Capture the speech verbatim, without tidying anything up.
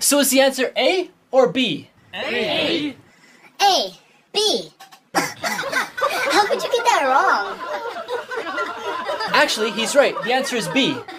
So is the answer A or B? A. A. B. How could you get that wrong? Actually, he's right. The answer is B.